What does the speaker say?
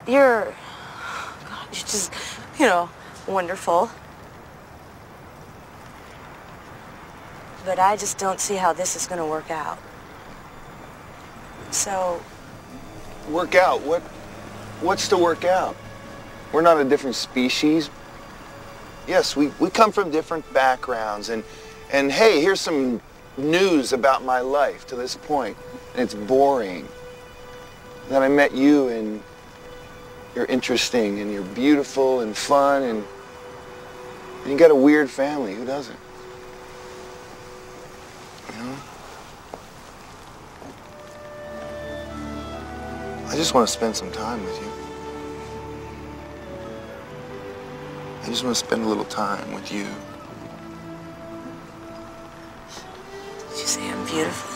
You're, God, you're just, wonderful. But I just don't see how this is going to work out. So... Work out? What's to work out? We're not a different species. Yes, we come from different backgrounds, and hey, here's some news about my life to this point, and it's boring. Then I met you, and you're interesting, and you're beautiful and fun, and you got a weird family. Who doesn't? You know? I just want to spend some time with you. I just want to spend a little time with you. Did you say I'm beautiful?